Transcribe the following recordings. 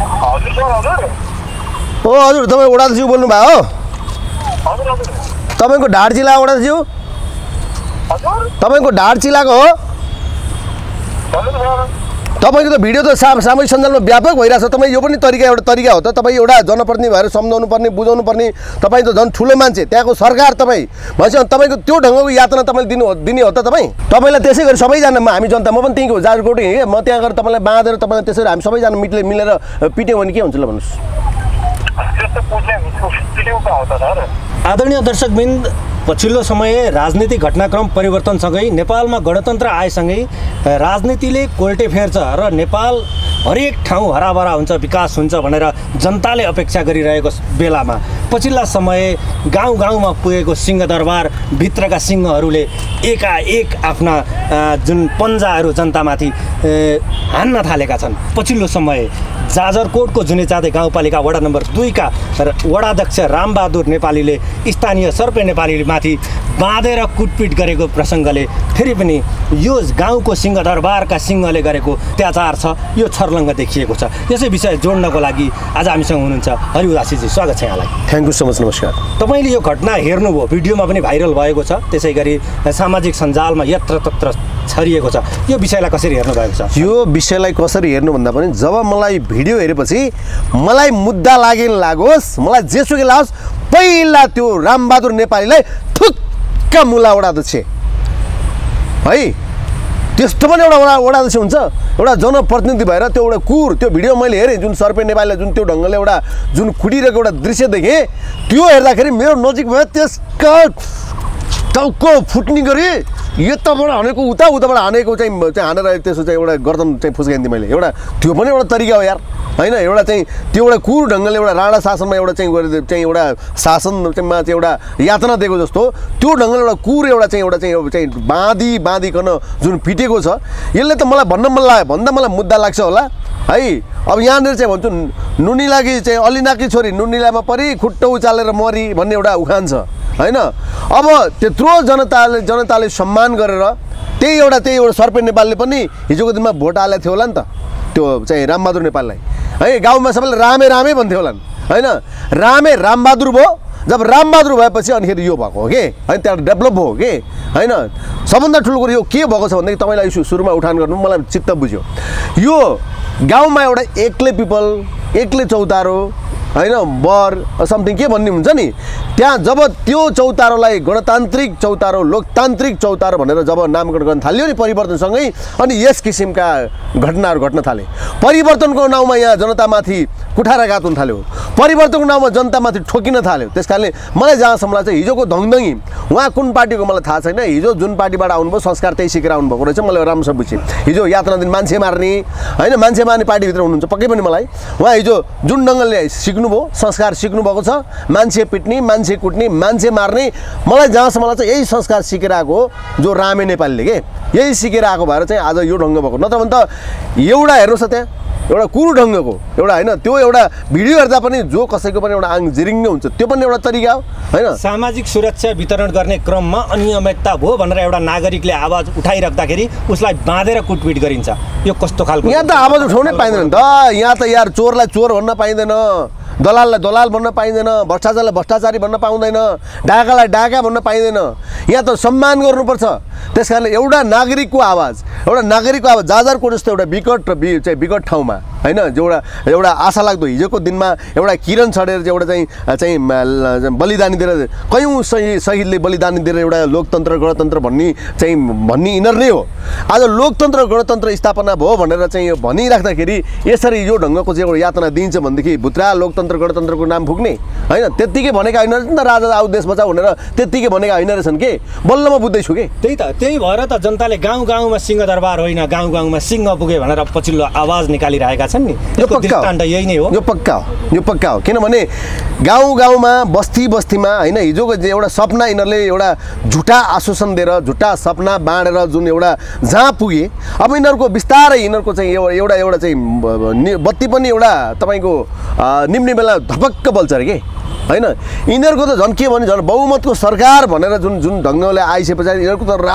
ओ हजुर तपाईँ ओडाज्यू बोल्नु भयो हो तपाईँको ढाड जिल्ला ओडाज्यू तपाईँको ढाड जिल्लाको हो तपाईको त भिडियो त सामाजिक सञ्जालमा व्यापक भइरहेछ तपाईँ यो पनि एउटा तरिका हो त तपाईँ एउटा जनप्रतिनिधि भएर सम्झाउनु पर्ने बुझाउनु पर्ने तपाईँ त झन् ठुलो मान्छे त्यहाँको सरकार तपाईँ भनेपछि तपाईँको त्यो ढङ्गको यातना तपाईँले दिने हो त तपाईँलाई त्यसै गरी सबैजना हामी जनता म पनि त्यहीँको जाजरकोट हिँडेँ म त्यहाँ गएर तपाईँलाई बाँधेर तपाईँलाई त्यसरी हामी सबैजना मिलेर पिट्यौँ भने के हुन्छ ल भन्नुहोस्। आदरणीय दर्शकवृन्द, पछिल्लो समय राजनीतिक घटनाक्रम परिवर्तनसँगै नेपालमा गणतन्त्र आएसँगै राजनीतिले कोल्टे फेर्छ र नेपाल हरेक ठाउँ हराभरा हुन्छ, विकास हुन्छ भनेर जनताले अपेक्षा गरिरहेको बेलामा पछिल्ला समय गाउँ गाउँमा पुगेको सिंहदरबार भित्रका सिंहहरूले एकाएक आफ्ना जुन पन्जाहरू जनतामाथि हान्न थालेका छन्। पछिल्लो समय जाजरकोटको जुनेचाँदे गाउँपालिका वडा नम्बर 2 का वडाध्यक्ष रामबहादुर नेपालीले स्थानीय सर्पे नेपाली माथि बाँधेर कुटपिट गरेको प्रसङ्गले फेरि पनि यो गाउँको सिंहदरबारका सिंहले गरेको अत्याचार छ, यो छर्लङ्ग देखिएको छ। यसै विषय जोड्नको लागि आज हामीसँग हुनुहुन्छ हरि उदासीजी, स्वागत छ यहाँलाई। थ्याङ्क यू सो मच, नमस्कार। तपाईँले यो घटना हेर्नुभयो, भिडियोमा पनि भाइरल भएको छ, त्यसै गरी सामाजिक सञ्जालमा यत्र तत्र छरिएको छ, यो विषयलाई कसरी हेर्नु भएको छ? यो विषयलाई कसरी हेर्नु भन्दा पनि जब मलाई भिडियो हेरेपछि मलाई मुद्दा लागोस्, मलाई जेसुकै लागोस्, पहिला त्यो रामबहादुर नेपालीलाई ठुक्क मुला वडाध्यक्ष है, त्यस्तो पनि एउटा वडाध्यक्ष हुन्छ? एउटा जनप्रतिनिधि भएर त्यो एउटा त्यो भिडियो मैले हेरेँ, जुन सर्पे नेपालीले जुन त्यो ढङ्गले जुन खुडिरहेको एउटा दृश्य देखेँ, त्यो हेर्दाखेरि मेरो नजिक भयो त्यसका टाउको फुट्ने गरी यताबाट हानेको उताबाट हानेको चाहिँ हानेर त्यसो चाहिँ एउटा गर्दन चाहिँ फुस्काइदिएँ मैले। एउटा त्यो पनि एउटा तरिका हो यार होइन, एउटा चाहिँ त्यो एउटा कुर ढङ्गले एउटा राणा शासनमा एउटा चाहिँ एउटा शासनमा चाहिँ एउटा यातना दिएको जस्तो त्यो ढङ्गले एउटा कुर चाहिँ बाँधिकन जुन पिटेको छ, यसले त मलाई भन्दा मलाई मुद्दा लाग्छ होला है। अब यहाँनिर चाहिँ भन्छु नुनिलाकी चाहिँ अलिनाकी छोरी नुनिलामा परि खुट्टो उचालेर मरी भन्ने एउटा उखान छ होइन। अब त्यत्रो जनताले सम्मान गरेर त्यही एउटा सर्पे नेपालले पनि हिजोको दिनमा भोट हालेको थियो होला नि त, त्यो चाहिँ रामबहादुर नेपाललाई है। गाउँमा सबैले रामे भन्थ्यो होला होइन, रामबहादुर भयो। जब रामबहादुर भएपछि अनिखेरि यो भएको हो कि होइन, त्यहाँ डेभलप भयो कि होइन। सबभन्दा ठुलो कुरो यो के भएको छ भनेदेखि तपाईँलाई सुरुमा उठान गर्नु मलाई चित्त बुझ्यो। यो गाउँमा एउटा एक्लै चौतारो होइन, बर समथिङ के भन्ने हुन्छ नि, त्यहाँ जब त्यो चौतारोलाई गणतान्त्रिक चौतारो, लोकतान्त्रिक चौतारो भनेर जब नामकरण गर्न थाल्यो नि परिवर्तनसँगै, अनि यस किसिमका घटनाहरू घट्न थाले। परिवर्तनको नाउँमा यहाँ जनतामाथि कुठाराघात हुन थाल्यो, परिवर्तनको नाउँमा जनतामाथि ठोकिन थाल्यो। त्यस कारणले मलाई जहाँसम्म लाग्छ हिजोको धङधङी उहाँ कुन पार्टीको मलाई थाहा छैन, हिजो जुन पार्टीबाट आउनुभयो संस्कार त्यही सिकेर आउनुभएको रहेछ, मैले राम्रोसँग बुझेँ। हिजो यात्रा दिन मान्छे मार्ने होइन, मान्छे मार्ने पार्टीभित्र हुनुहुन्छ पक्कै पनि मलाई। उहाँ हिजो जुन ढङ्गले सिक्नुभयो, संस्कार सिक्नुभएको छ, मान्छे पिट्ने, मान्छे कुट्ने, मान्छे मार्ने, मलाई जहाँसम्म लाग्छ यही संस्कार सिकेर आएको हो जो रामे नेपालीले के यही सिकेर आएको भएर चाहिँ आज यो ढङ्ग भएको। नत्र भने त एउटा हेर्नुहोस् त्यहाँ एउटा कुरो ढङ्गको एउटा होइन, त्यो एउटा भिडियो हेर्दा पनि जो कसैको पनि एउटा आङ जिरिङ्ग हुन्छ, त्यो पनि एउटा तरिका हो होइन। सामाजिक सुरक्षा वितरण गर्ने क्रममा अनियमितता भयो भनेर एउटा नागरिकले आवाज उठाइराख्दाखेरि उसलाई बाँधेर कुटपिट गरिन्छ, यो कस्तो खालको? यहाँ त आवाज उठाउनै पाइँदैन त, यहाँ त यार चोरलाई चोर भन्न पाइँदैन, दलाललाई दलाल भन्न पाइँदैन, भ्रष्टाचारलाई भ्रष्टाचारी भन्न पाउँदैन, डाकालाई डाका भन्न पाइँदैन। यहाँ त सम्मान गर्नुपर्छ। त्यस कारणले एउटा नागरिकको आवाज जाजरकोट जस्तो एउटा विकट ठाउँमा होइन, एउटा आशा लाग्दो हिजोको दिनमा एउटा किरण छडेर चाहिँ बलिदानी दिएर कयौँ शहीदले बलिदानी दिएर एउटा लोकतन्त्र गणतन्त्र भन्ने यिनीहरू नै हो। आज लोकतन्त्र गणतन्त्र स्थापना भयो भनेर चाहिँ यो भनिराख्दाखेरि यसरी यो ढङ्गको चाहिँ एउटा यातना दिन्छ भनेदेखि भुत्रा लोकतन्त्र गणतन्त्रको नाम फुक्ने होइन, त्यत्तिकै भनेका होइन रहेछन् त, राजा आऊ देश बचाऊ भनेर त्यत्तिकै भनेका होइन रहेछन् के, बल्ल म बुझ्दैछु कि। त्यही भएर त जनताले गाउँमा सिंहदरबार होइन गाउँमा सिंह पुगे भनेर पछिल्लो आवाज निकालिरहेका छन् नि। यो दृष्टान्त यही नै हो, यो पक्का हो। किनभने गाउँमा बस्तीमा होइन हिजोको एउटा सपना यिनीहरूले एउटा झुटा आश्वासन दिएर झुटा सपना बाँडेर जुन एउटा जहाँ पुगे, अब यिनीहरूको बिस्तारै यिनीहरूको चाहिँ एउटा चाहिँ बत्ती पनि एउटा तपाईँको निम्ने बेला धपक्क बल्छ अरे के होइन यिनीहरूको त झन् के भने झन् बहुमतको सरकार भनेर जुन ढङ्गले आइसके पछाडि यिनीहरूको त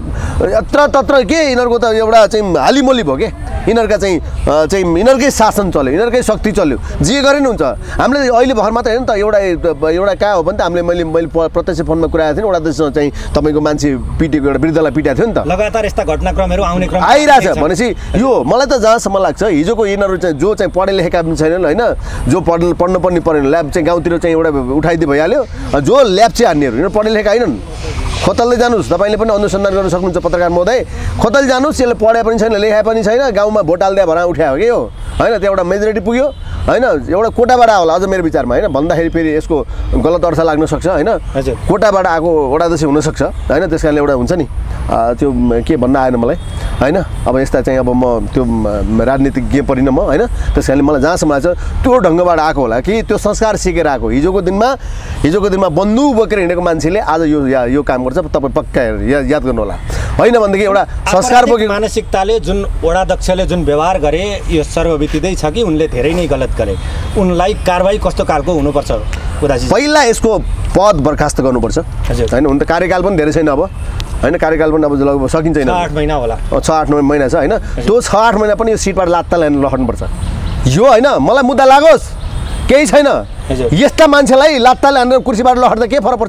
यत्र तत्र के यिनीहरूको त एउटा चाहिँ हालिमोली भयो के यिनीहरूका चाहिँ यिनीहरूकै शासन चल्यो यिनीहरूकै शक्ति चल्यो जे गरे नि हुन्छ हामीले अहिले भर्खर मात्रै होइन त एउटा कहाँ हो भने त हामीले मैले प्रत्यक्ष फोनमा कुराएको थिएँ एउटा देशमा चाहिँ तपाईँको मान्छे पिटेको एउटा वृद्धलाई पिटाएको थियो नि त लगातार यस्ता घटनाक्रमहरू आउने क्रम आइरहेछ भनेपछि यो मलाई त जहाँसम्म लाग्छ हिजोको यिनीहरू चाहिँ जो चाहिँ पढे लेखेका पनि छैनन् होइन जो पढ्नु पर्ने परेन ल्याब चाहिँ गाउँतिर चाहिँ एउटा उठाइदिए भइहाल्यो जो ल्याब चाहिँ हान्नेहरू यिनीहरू पढे लेखेका होइनन् खोतल्दै जानुहोस् तपाईँले पनि अनुसन्धान गर्न सक्नुहुन्छ पत्रकार महोदय खोतल जानुहोस् यसले पढे पनि छैन लेखाए पनि छैन गाउँमा भोट हाल्दै भरा उठायो कि हो होइन त्यो एउटा मेजोरिटी पुग्यो होइन एउटा कोटाबाट होला अझ मेरो विचारमा होइन भन्दाखेरि फेरि यसको गलत अर्थ लाग्न सक्छ होइन कोटाबाट आएको वडा अध्यक्ष हुनसक्छ होइन त्यस कारणले एउटा हुन्छ नि त्यो के भन्न आएन मलाई होइन अब यस्ता चाहिँ अब म त्यो राजनीतिज्ञ परिनँ म होइन त्यस कारणले मलाई जहाँसम्म लाग्छ त्यो ढङ्गबाट आएको होला कि त्यो संस्कार सिकेर आएको हिजोको दिनमा बन्दुक बोकेर हिँडेको मान्छेले आज यो काम गर्छ तपाईँ पक्का याद गर्नु होला होइन भनेदेखि एउटा संस्कार बोकेको मानसिकताले जुन वडाध्यक्षले जुन व्यवहार गरे यो सर्वविदितै छ कि उनले धेरै नै गलत गरे उनलाई कारबाही कस्तो खालको हुनुपर्छ पहिला यसको पद बर्खास्त गर्नुपर्छ होइन हुन त कार्यकाल पनि धेरै छैन अब होइन कार्यकाल पनि अब लगभग सकिन्छ 8 महिना होला 6-8 महिना छ होइन त्यो 6-8 महिना पनि यो सिटबाट लात्ता ल्याएर लड्नुपर्छ यो होइन मलाई मुद्दा लागोस् केही छैन यस्ता मान्छेलाई लात्ता ल्याएर कुर्सीबाट लड्दा के फरक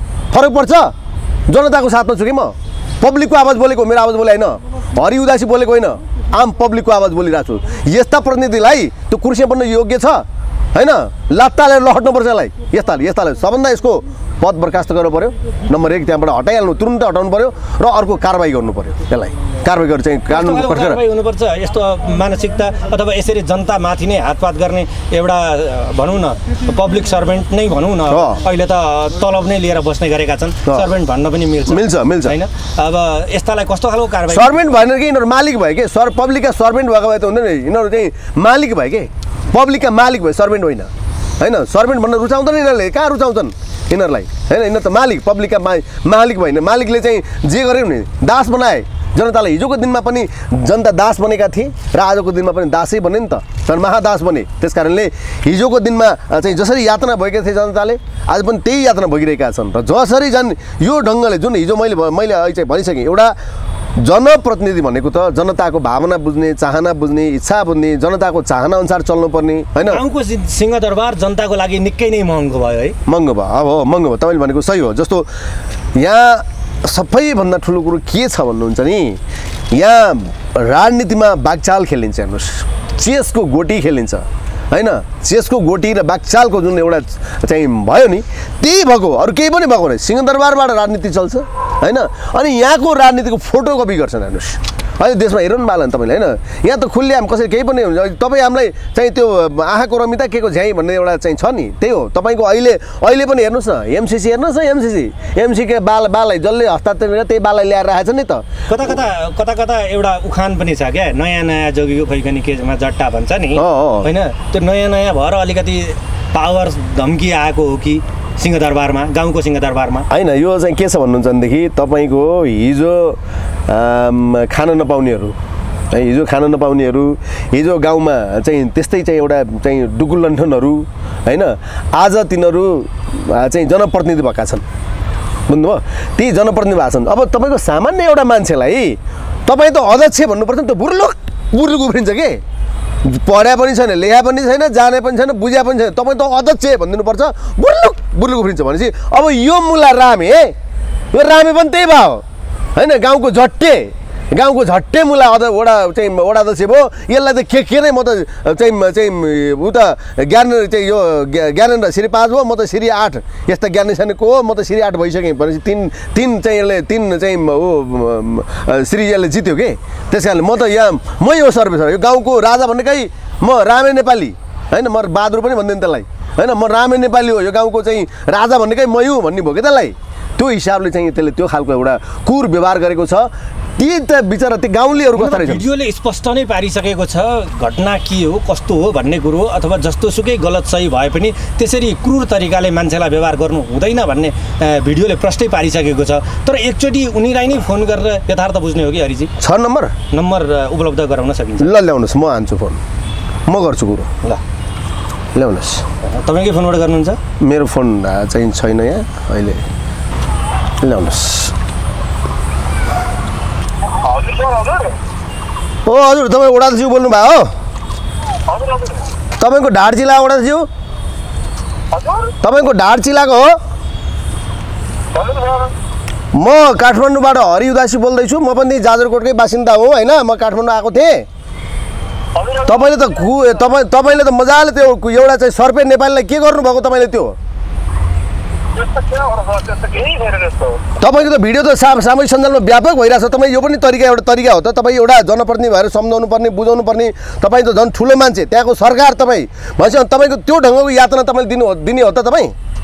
पर्छ जनताको साथमा छु कि म पब्लिकको आवाज बोलेको मेरो आवाज बोले होइन हरि उदासी बोलेको होइन आम पब्लिकको आवाज बोलिरहेको छु यस्ता प्रतिनिधिलाई त्यो कुर्सी बन्न योग्य छ होइन लात्ताले लड्नुपर्छ यसलाई यस्ताले सबभन्दा यसको पद बर्खास्त गर्नु पर्यो नम्बर 1 त्यहाँबाट हटाइहाल्नु तुरुन्तै हटाउनु पर्यो र अर्को कारबाही गर्नु पर्यो यसलाई कारबाही गरेर चाहिँ कानुन कारबाही हुनुपर्छ यस्तो मानसिकता अथवा यसरी जनतामाथि नै हातपात गर्ने एउटा भनौँ न पब्लिक सर्भेन्ट नै भनौँ न अहिले त तलब नै लिएर बस्ने गरेका छन् सर्भेन्ट भन्न पनि मिल्छ होइन अब यस्तालाई कस्तो खालको कारबाही सर्भेन्ट भएन कि यिनीहरू मालिक भयो के पब्लिकका सर्भेन्ट भएको भए त हुँदैन यिनीहरू चाहिँ मालिक भयो के पब्लिकका मालिक भयो सर्भेन्ट होइन सर्भेन्ट भन्न रुचाउँदैन यिनीहरूले कहाँ रुचाउँछन् यिनीहरूलाई होइन यिनीहरू त मालिक पब्लिकका मालिक भएन मालिकले चाहिँ जे गर्यो भने दास बनाए जनतालाई हिजोको दिनमा पनि जनता दास बनेका थिए र आजको दिनमा पनि दासै बने नि त झन् महादास बने त्यस कारणले हिजोको दिनमा चाहिँ जसरी यातना भएका थिए जनताले आज पनि त्यही यातना भइरहेका छन् र जसरी झन् यो ढङ्गले जुन हिजो मैले अहिले चाहिँ भनिसकेँ एउटा जनप्रतिनिधि भनेको त जनताको भावना बुझ्ने चाहना बुझ्ने इच्छा बुझ्ने जनताको चाहना अनुसार चल्नुपर्ने होइन गाउँको सिंहदरबार जनताको लागि निकै नै महँगो भयो है महँगो भयो अब महँगो भयो तपाईँले भनेको सही हो जस्तो यहाँ सबैभन्दा ठुलो कुरो के छ भन्नुहुन्छ नि यहाँ राजनीतिमा बागचाल खेलिन्छ हेर्नुहोस् चेसको गोटी खेलिन्छ होइन चेसको गोटी र बागचालको जुन एउटा चाहिँ भयो नि त्यही भएको अरू केही पनि भएको होइन सिंहदरबारबाट राजनीति चल्छ होइन अनि यहाँको राजनीतिको फोटोकपी गर्छन् हेर्नुहोस् अहिले देशमा हेर्नु बालन तपाईँले होइन यहाँ त खुल्लिआम कसरी केही पनि हुन्छ तपाईँ हामीलाई चाहिँ त्यो आँखाको रमिता के को झ्याइ भन्ने एउटा चाहिँ छ नि त्यही हो तपाईँको अहिले पनि हेर्नुहोस् न एमसिसी हेर्नुहोस् न एमसीको बाललाई जसले हस्ताक्षर गरेर त्यही बाललाई ल्याएर राखेको छ नि त कता एउटा उखान पनि छ क्या नयाँ जोगीको खैकनी केमा जट्टा भन्छ नि होइन त्यो नयाँ भएर अलिकति पावर धम्की आएको हो कि सिंहदरबारमा गाउँको सिंहदरबारमा होइन यो चाहिँ के छ भन्नुहुन्छ भनेदेखि तपाईँको हिजो खान नपाउनेहरू है हिजो खान नपाउनेहरू हिजो गाउँमा चाहिँ त्यस्तै चाहिँ एउटा चाहिँ डुकुलन्ठनहरू होइन आज तिनीहरू चाहिँ जनप्रतिनिधि भएका छन् बुझ्नुभयो ती जनप्रतिनिधि भएको छन् अब तपाईँको सामान्य एउटा मान्छेलाई तपाईँ त अध्यक्ष भन्नुपर्छ नि त बुर्लुक उफ्रिन्छ के पढ्या पनि छैन लेखा पनि छैन जाने पनि छैन बुझ्या पनि छैन तपाईँ त अध्यक्ष भनिदिनुपर्छ बुर्लुक उफ्रिन्छ भनेपछि अब यो मुला रामे यो रामे पनि त्यही भयो होइन गाउँको झट्टे मुला वडा अध्यक्ष भयो यसलाई त के नै म त चाहिँ उ त ज्ञान चाहिँ यो ज्ञानेन्द्र श्री 5 हो म त श्री 8 यस्ता ज्ञानी छैनको हो म त श्री 8 भइसकेँ भनेपछि तीन चाहिँ यसले तीन चाहिँ श्री यसले जित्यो कि त्यस कारणले म त म यो सर्भिस यो गाउँको राजा भन्नेकै म रामे नेपाली होइन म बहादुर पनि भन्दैन त्यसलाई होइन म रामे नेपाली हो यो गाउँको चाहिँ राजा भन्नेकै म हुँ भन्ने भयो कि त्यसलाई त्यो हिसाबले चाहिँ त्यसले त्यो खालको एउटा कुर व्यवहार गरेको छ ती त बिचरा ती गाउँलेहरू कस्ता रहेछ भिडियोले स्पष्ट नै पारिसकेको छ घटना के हो कस्तो हो भन्ने कुरो अथवा जस्तो सुकै गलत सही भए पनि त्यसरी क्रूर तरिकाले मान्छेलाई व्यवहार गर्नु हुँदैन भन्ने भिडियोले प्रष्टै पारिसकेको छ तर एकचोटि उनीलाई नै फोन गरेर यथार्थ बुझ्ने हो कि हरिजी 6 नम्बर उपलब्ध गराउन सकिन्छ ल ल्याउनुहोस् म हान्छु फोन म गर्छु कुरो ल ल्याउनुहोस्। तपाईँकै फोनबाट गर्नुहुन्छ? मेरो फोन चाहिँ छैन यहाँ अहिले, ल्याउनुहोस्। ओ हजुर, तपाईँ ओडालज्यू बोल्नुभयो हो? तपाईँको ढाड जिल्ला ओडालज्यू? तपाईँको ढाड जिल्लाको हो? म काठमाडौँबाट हरि उदासी बोल्दैछु। म पनि जाजरकोटकै बासिन्दा हो होइन। म काठमाडौँ आएको थिएँ। तपाईँले त मजाले त्यो एउटा चाहिँ सर्पे नेपालीलाई के गर्नुभएको तपाईँले? त्यो तपाईँको त भिडियो त सामूहिक सञ्जालमा व्यापक भइरहेछ। तपाईँ यो पनि एउटा तरिका हो त? तपाईँ एउटा जनप्रतिनिधि भएर सम्झाउनु पर्ने, बुझाउनु पर्ने। तपाईँ त झन् ठुलो मान्छे, त्यहाँको सरकार तपाईँ भनेपछि तपाईँको त्यो ढङ्गको यातना तपाईँले दिने हो त तपाईँ?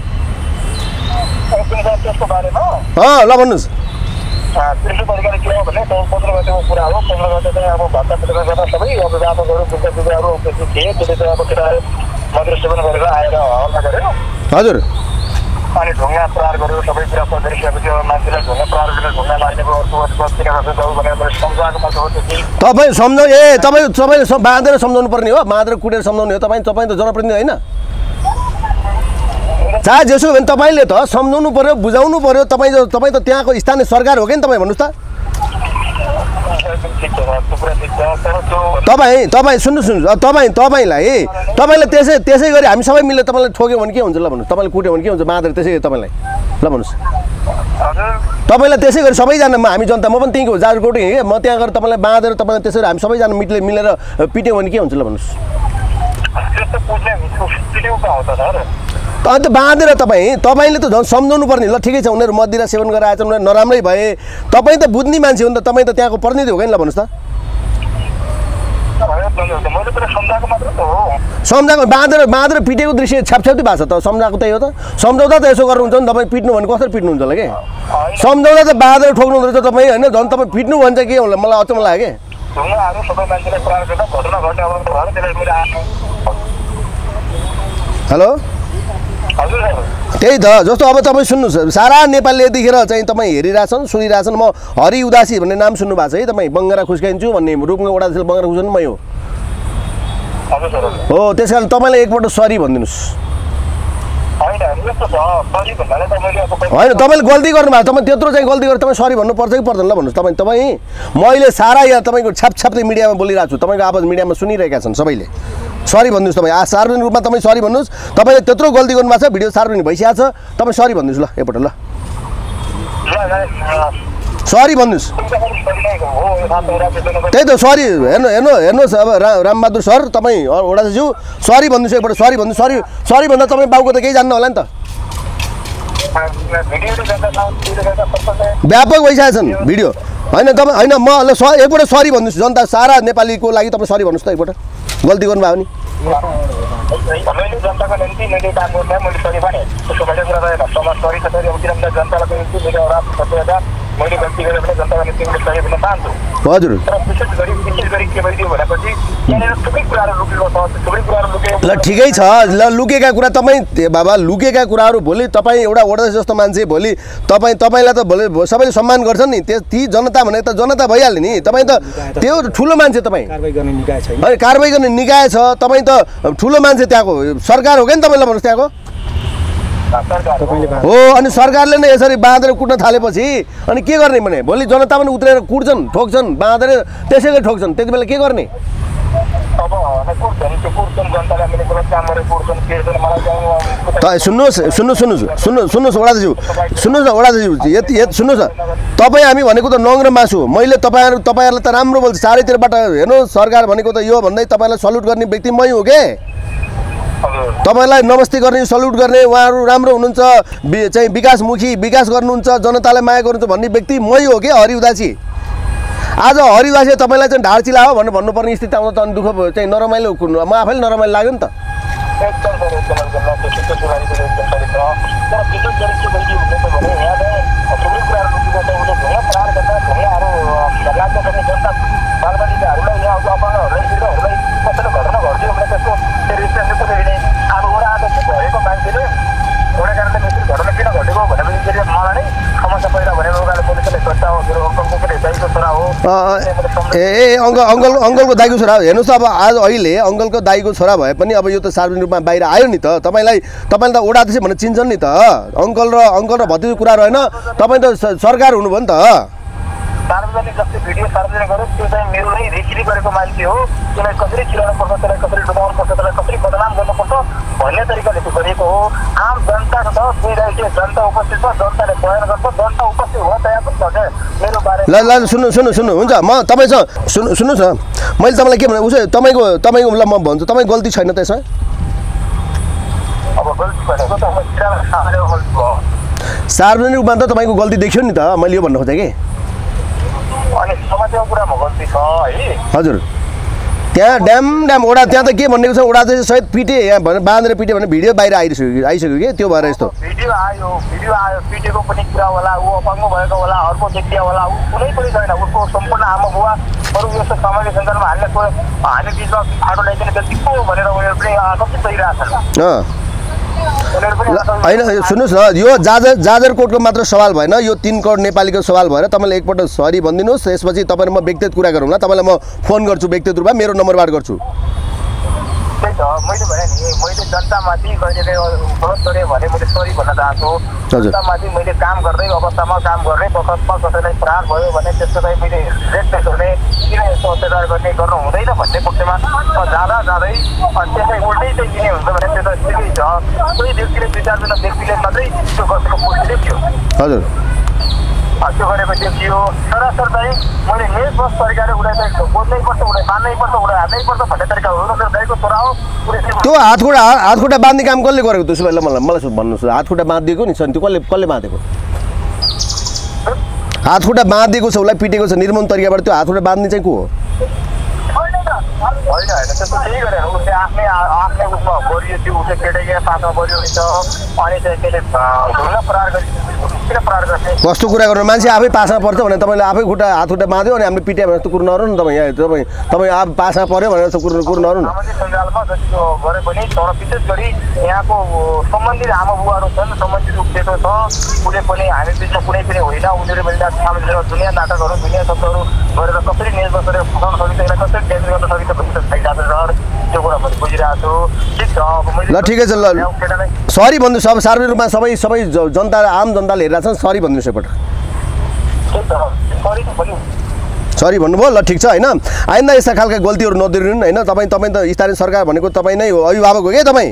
ल भन्नुहोस्। कृषि परिकार के हो भने टोलपत्र गरेको कुरा हो। पहिलो गर्दा चाहिँ अब भत्ता वितरण गर्न सबै अभिभावकहरू बुद्धिजीवीहरू उपस्थित थिए। त्यसले चाहिँ अब केटाहरू मदिरा सेवन गरेर आएर हल्ला गर्यो। हजुर। अनि ढुङ्गा प्रहार गर्यो। सबै कुरा गरिसकेपछि मान्छेलाई ढुङ्गा प्रहार गरेर ढुङ्गा लाग्नेको भनेर सम्झाएको मात्र हो। तपाईँ सम्झाउ तपाईँले बाँधेर सम्झाउनु पर्ने हो, बाँधेर कुटेर सम्झाउने हो। तपाईँ त जनप्रतिनिधि होइन? चाहे जेसो भने तपाईँले त सम्झाउनु पर्यो, बुझाउनु पर्यो। तपाईँ त त्यहाँको स्थानीय सरकार हो कि नि? तपाईँ भन्नुहोस् त। तपाईँ सुन्नुहोस्, तपाईँलाई त्यसै गरी हामी सबै मिलेर तपाईँलाई ठोक्यो भने के हुन्छ? ल भन्नुहोस्। तपाईँले कुट्यो भने के हुन्छ? बाँधेर त्यसै गरी तपाईँलाई, ल भन्नुहोस्। तपाईँलाई त्यसै गरी सबैजना हामी जनता, म पनि त्यहीँको हो, जाजरकोटै हिँडेँ म। त्यहाँ गएर तपाईँलाई बाँधेर तपाईँलाई त्यसै गरी हामी सबैजना मिलेर पिट्यो भने के हुन्छ? ल भन्नुहोस्। अन्त बाँधेर तपाईँले त झन् सम्झाउनु पर्ने। ल ठिकै छ, उनीहरू मदिरा सेवन गरेर आएछन्, उनीहरू नराम्रै भए। तपाईँ त बुझ्ने मान्छे हो नि त, तपाईँ त त्यहाँको प्रतिनिधि हो कि? ल भन्नुहोस् त। सम्झाएको बाँधेर पिटेको दृश्य छ्यापछ्याप्ती भएको छ त। सम्झाएको त्यही हो त। सम्झाउँदा त यसो गर्नुहुन्छ नि तपाईँ। पिट्नु भने कसरी पिट्नुहुन्छ होला कि? सम्झाउँदा त बाँधेर ठोक्नु हुँदो रहेछ तपाईँ होइन? झन् तपाईँ पिट्नु भन्छ के होला? मलाई अचम्म लाग्यो कि। हेलो, त्यही त। जस्तो अब तपाईँ सुन्नुहोस्, सारा नेपालले यतिखेर चाहिँ तपाईँ हेरिरहेछन्, सुनिरहेछन्। म हरि उदासी भन्ने नाम सुन्नु भएको छ है? तपाईँ बङ्गारा खुस्काइन्छु भन्ने रुकुमको ओडादेखि बङ्गारा खुस्काउनु मै हो। त्यस कारण तपाईँलाई एकपल्ट सरी भनिदिनुहोस्। होइन, तपाईँले गल्ती गर्नुभएको। तपाईँ त्यत्रो चाहिँ गल्ती गरेर तपाईँ सरी भन्नुपर्छ कि पर्दैन? ल भन्नुहोस्। म अहिले सारा यहाँ तपाईँको छापछाप्दै मिडियामा बोलिरहेको छु। तपाईँको आवाज मिडियामा सुनिरहेका छन् सबैले। सरी भन्नुहोस्। तपाईँ सार्वजनिक रूपमा तपाईँ सरी भन्नुहोस्। तपाईँले त्यत्रो गल्ती गर्नुभएको छ, भिडियो सार्वजनिक भइसकेको छ। तपाईँ सरी भन्नुहोस्। ल एकपल्ट ल सरी भन्नुहोस्। त्यही त सरी। हेर्नुहोस् अब रामबहादुर सर, तपाईँ ओडाज्यू सरी भन्नुहोस् एकपल्ट। सरी भन्नुहोस्। सरी भन्दा तपाईँ बाउको त केही जान्नु होला नि त। व्यापक भइसकेको छन् भिडियो होइन? तपाईँ होइन, म ल एकपल्ट सरी भन्नुहोस्। जनता सारा नेपालीको लागि तपाईँ सरी भन्नुहोस् त एकपल्ट। गल्ती गर्नुभयो नि। मैले जनताको निम्ति मैले काम गर्दा मैले सरी भने त्यसको मैले कुरा रहेन। समाज सरी छ, अब किनभने जनताको निम्ति मैले एउटा मैले गल्ती गरेँ भने जनताको निम्ति मैले सरी भन्न चाहन्छु। हजुर। तर विशेष गरी के भइदियो भनेपछि यहाँनिर थुप्रै कुराहरू लुकेको छ। थुप्रै कुराहरू लुकेको। ल ठिकै छ। ल लुकेका कुरा तपाईँ बाबा, लुकेका कुराहरू भोलि तपाईँ एउटा ओडासी जस्तो मान्छे, भोलि तपाईँलाई त भोलि सबैले सम्मान गर्छन् नि। ती जनता भनेको त जनता भइहाल्यो नि। तपाईँ त त्यो ठुलो मान्छे। तपाईँ कारबाही गर्ने निकाय छ। तपाईँ त ठुलो मान्छे, त्यहाँको सरकार हो क्या नि? तपाईँलाई भन्नुहोस् त्यहाँको हो। अनि सरकारले नै यसरी बाँधेर कुट्न थालेपछि अनि के गर्ने भने? भोलि जनता पनि उत्रेर कुट्छन्, ठोक्छन्, बाँधेर त्यसै गरी ठोक्छन्। त्यति बेला के गर्ने? सुन्नुहोस् ओडाज्यू, सुन्नुहोस्। तपाईँ हामी भनेको त नङ र मासु। मैले तपाईँहरूलाई त राम्रो बोल्छु चारैतिरबाट। हेर्नुहोस्, सरकार भनेको त यो भन्दै तपाईँलाई सल्युट गर्ने व्यक्ति मै हो के? तपाईँलाई नमस्ते गर्ने, सल्युट गर्ने, उहाँहरू राम्रो हुनुहुन्छ, चाहिँ विकास गर्नुहुन्छ, जनतालाई माया गर्नुहुन्छ भन्ने व्यक्ति मै हो के? हरि उदासी। आज हरि उदासी तपाईँलाई चाहिँ ढाड चिला हो भनेर भन्नुपर्ने स्थिति आउँदा त अनि दुःख चाहिँ नरमाइलो, म आफैले नरमाइलो लाग्यो नि त। ए अङ्कलको दाइको छोरा हेर्नुहोस् त अब आज अहिले अङ्कलको दाइको छोरा भए पनि अब यो त सार्वजनिक रूपमा बाहिर आयो नि त तपाईँले त वडा अध्यक्ष भनेर चिन्छन् नि त अङ्कल र भतिजो कुरा रहेन तपाईँ त सरकार हुनुभयो नि त सार्वजनिक जस्तै भिडियो सार्वजनिक गर्यो त्यो चाहिँ मेरो नै रेखिरी गरेको मान्छे हो त्यसलाई कसरी चिलाउनु पर्छ त्यसलाई कसरी डुबाउनु पर्छ त्यसलाई कसरी बदनाम गर्नुपर्छ भन्ने तरिकाले त्यो गरिएको हो आम जनता छ दुईवटा जनता उपस्थित छ जनताले बयान गर्छ जनता उपस्थित हुन तयार पनि छ मेरो बारे ल सुन्नु हुन्छ म तपाईँसँग सुन्नुहोस् न मैले तपाईँलाई के भने उसो तपाईँको ल म भन्छु तपाईँ गल्ती छैन त्यसमा अब गल्ती भनेको त सार्वजनिक रूपमा त तपाईँको गल्ती देखियो नि त मैले यो भन्नु खोजेँ कि अनि समाजको कुरामा गल्ती छ है हजुर त्यहाँ ड्याम वडा त्यहाँ त के भनेको छ वडा चाहिँ सहित पिटे यहाँ भनेर बाँधेर पिटे भने भिडियो बाहिर आइसक्यो कि त्यो भएर यस्तो भिडियो आयो पिटेको पनि कुरा होला ऊ अपाङ्ग भएको होला अर्को देखिया होला ऊ कुनै पनि छैन उसको सम्पूर्ण आमा बुवा अरू यस्तो सामाजिक सञ्जालमा हामी बिचमा फाटो ल्याइकन व्यक्ति को भनेर उनीहरू पनि कति गरिरहेछन् होइन सुन्नुहोस् न यो जाजरकोटको मात्र सवाल भएन यो 3 करोड नेपालीको सवाल भएर तपाईँले एकपल्ट सरी भनिदिनुहोस् त्यसपछि तपाईँले म व्यक्तिगत कुरा गरौँला तपाईँलाई म फोन गर्छु व्यक्तिगत रूपमा मेरो नम्बरबाट गर्छु त्यही त मैले भने नि मैले जनतामाथि कहिले गलत गरेँ भने मैले सरी भन्न चाहन्छु जनतामाथि मैले काम गर्दै अवस्थामा काम गर्ने बखतमा कसैलाई प्राण भयो भने त्यसको चाहिँ मैले रेस्पेक्ट गर्ने किन यस्तो अत्याचार गर्ने गर्नु हुँदैन भन्ने पक्षमा जाँदै त्यसै उल्टै चाहिँ किने हुन्छ भने त्यो त ठिकै छ कोही व्यक्तिले 2-4 व्यक्तिले मात्रै त्यो गरेको पुष्टि देखियो हजुर त्यो गरेको देखियो सरासर चाहिँ मैले निर्दोष तरिकाले उसलाई चाहिँ बोल्नै पर्छ उसलाई मान्नै पर्छ उसलाई हाल्नै पर्छ भन्ने तरिका हो मेरो दाइको छोरा हो त्यो हातखुट्टा बाँध्ने काम कसले गरेको त्यसो भए मलाई भन्नुहोस् हातखुट्टा बाँधिदिएको नि छ नि त्यो कसले बाँधेको हातखुट्टा बाँधिदिएको छ उसलाई पिटेको छ निर्मम तरिकाबाट त्यो हातखुट्टा बाँध्ने चाहिँ को हो होइन त्यस्तो केही गरेन उसले आफ्नै उसमा गरियो त्यो उसले केटाकेटा पासमा गरियो नि त अनि चाहिँ त्यसले ढुङ्गा प्रहार गर्ने कस्तो कुरा गर्नु मान्छे आफै पासमा पर्छ भने तपाईँले आफै हातखुट्टा बाँध्यो अनि हामीले पिट्यो भने जस्तो कुरो नरहनु नि तपाईँ यहाँ तपाईँ अब पासमा पऱ्यो भनेर जस्तो कुरो नरहनु न सामाजिक सञ्जालमा जति गरे पनि तर विशेष गरी यहाँको सम्बन्धित आमा बुवाहरू छन् सम्बन्धित उठेको छ उसले पनि हामी बिचमा कुनै पनि होइन उनीहरू पनि सामाजिक दुनियाँ नाटकहरू दुनियाँ शब्दहरू गरेर कसरी नेज बसेर फुटाउन सकिन्छ यसलाई कसरी ड्यामेज गर्न सकिन्छ भन्ने भइरहेको छ त्यो कुरा मैले बुझिरहेको छु ठिक छ अब मैले ल ठिकै छ ल सरी भन्नुहोस् अब सार्वजनिक रूपमा सबै जनता आम जनताले हेरिरहेको छ सरी भन्नुहोस् एकपल्ट सरी भन्नुभयो ल ठिक छ होइन आइन्दा यस्ता खालका गल्तीहरू नदोहोरिनु होइन तपाईँ त स्थानीय सरकार भनेको तपाईँ नै हो अभिभावक हो क्या तपाईँ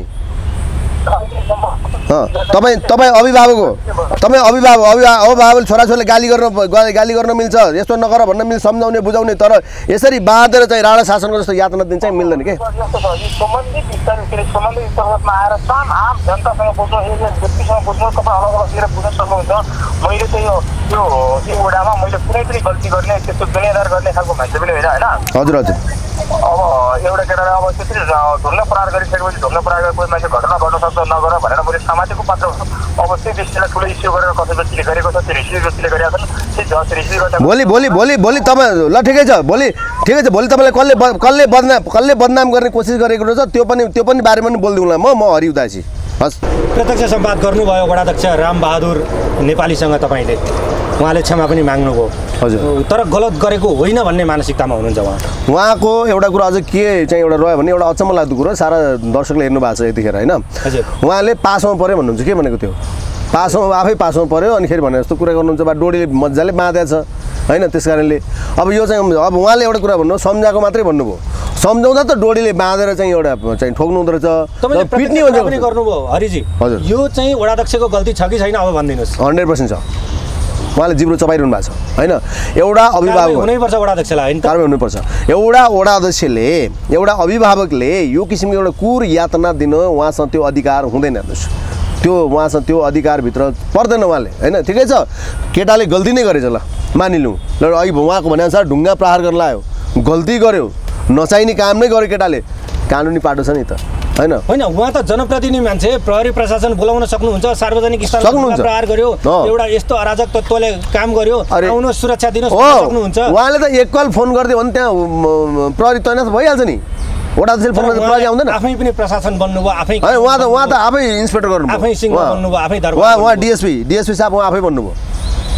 तपाईँ अभिभावक हो तपाईँ अभिभावक छोराछोरीले गाली गर्न मिल्छ यस्तो नगर भन्न मिल्छ सम्झाउने बुझाउने तर यसरी बाँधेर चाहिँ राणा शासनको जस्तो यातना दिन चाहिँ मिल्दैन के सम्बन्धित स्तरमा आएर साम आम जनतासँग बुझ्नु व्यक्तिसँग बुझ्नु तपाईँ अलग अलग लिएर बुझ्न सक्नुहुन्छ मैले चाहिँ यो वडामा मैले कुनै पनि गल्ती गर्ने त्यस्तो दुनियाँदार गर्ने खालको मान्छे पनि होइन होइन हजुर अब एउटा केटालाई अब त्यसरी ढुङ्गा प्रहार गरिसकेपछि ढुङ्गा प्रहार गरेर कोही मान्छे घटना गर्न सक्छ नगर भनेर मैले सामाजिक पात्र अब त्यो व्यक्तिलाई ठुलो इस्यु गरेर कसै व्यक्तिले गरेको छ त्यो रिसिभ व्यक्तिले गरेका छन् ठिक छ त्यो रिसिभ गर्दा भोलि तपाईँ ल ठिकै छ भोलि तपाईँलाई कसले बदनाम गर्ने कोसिस गरेको रहेछ त्यो पनि बारेमा पनि बोलिदिउँला म हरि उदासी हस् प्रत्यक्ष सम्वाद गर्नुभयो वडाध्यक्ष रामबहादुर नेपालीसँग तपाईँले उहाँले क्षमा पनि माग्नुभयो हजुर तर गलत गरेको होइन भन्ने मानसिकतामा हुनुहुन्छ उहाँको एउटा कुरा अझ के चाहिँ एउटा रह्यो भने एउटा अचम्म लाग्दो कुरो सारा दर्शकले हेर्नु भएको छ यतिखेर होइन उहाँले पासमा पऱ्यो भन्नुहुन्छ के भनेको त्यो आफै पासमा पऱ्यो अनिखेरि भने जस्तो कुरा गर्नुहुन्छ बा डोरीले मजाले बाँधेको छ होइन त्यस कारणले अब यो चाहिँ अब उहाँले एउटा कुरा भन्नु सम्झाएको मात्रै भन्नुभयो सम्झाउँदा त डोरीले बाँधेर चाहिँ एउटा चाहिँ ठोक्नु हुँदो रहेछ पिट्ने पनि गर्नुभयो हरिजी हजुर यो चाहिँ वडाध्यक्षको गल्ती छ कि छैन अब भनिदिनुहोस् 100% छ उहाँले जिब्रो चपाइरहनु भएको छ होइन एउटा अभिभावक हुनैपर्छ वडाध्यक्षलाई होइन कारबाही हुनुपर्छ एउटा वडाध्यक्षले एउटा अभिभावकले यो किसिमको एउटा कुर यातना दिन उहाँसँग त्यो अधिकार हुँदैन हेर्नुहोस् त्यो उहाँसँग त्यो अधिकारभित्र पर्दैन उहाँले होइन ठिकै छ केटाले गल्ती नै गरेछ ल मानिलिउँ ल अघि उहाँको भनेअनुसार ढुङ्गा प्रहार गर्न लाग्यो गल्ती गर्यो नचाहिने काम नै गर्यो केटाले कानुनी पाटो छ नि त होइन उहाँ त जनप्रतिनिधि मान्छे प्रहरी प्रशासन बोलाउन सक्नुहुन्छ सार्वजनिक स्थानमा प्रहार गर्यो एउटा यस्तो अराजक तत्त्वले काम गर्यो आउनुहोस् सुरक्षा दिनुहोस् सक्नुहुन्छ उहाँले त एकल फोन गरिदियो भने त्यहाँ प्रहरी तैनात भइहाल्छ नि वडाध्यक्ष फोन गर्दा प्रहरी आउँदैन आफै पनि प्रशासन बन्नुभयो आफै उहाँ त आफै इन्सपेक्टर गर्नुभयो आफै सिंह बन्नुभयो आफै उहाँ डिएसपी साहब उहाँ आफै बन्नुभयो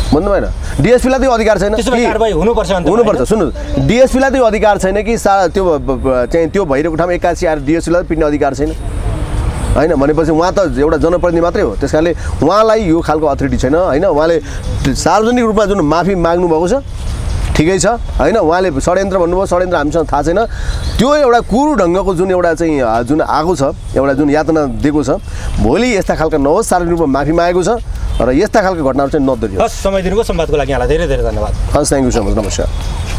भन्नु भएन डिएसपीलाई त्यो अधिकार छैन त्यसो भए कारबाही हुनुपर्छ अन्त हुनुपर्छ सुन्नु डिएसपीलाई त्यो अधिकार छैन कि त्यो चाहिँ त्यो भइरहेको ठाउँमा 81 आएर डिएसपीलाई पिट्ने अधिकार छैन हैन भनेपछि उहाँ त एउटा जनप्रतिनिधि मात्रै हो त्यसकारणले उहाँलाई यो खालको अथोरिटी छैन हैन उहाँले सार्वजनिक रूपमा जुन माफी माग्नु भएको छ ठिकै छ हैन उहाँले षड्यन्त्र भन्नुभयो षड्यन्त्र हामीसँग थाहा छैन त्यो एउटा कुरु ढङ्गको जुन एउटा चाहिँ जुन आएको छ एउटा जुन यातना दिएको छ भोलि यस्ता खालका नहोस् सार्वजनिक रूपमा माफी मागेको छ र यस्ता खालको घटनाहरू चाहिँ नदोहोरियोस् हस् समय दिनुको संवादको लागि यहाँलाई धेरै धेरै धन्यवाद हस् थ्याङ्क यू सो मच नमस्कार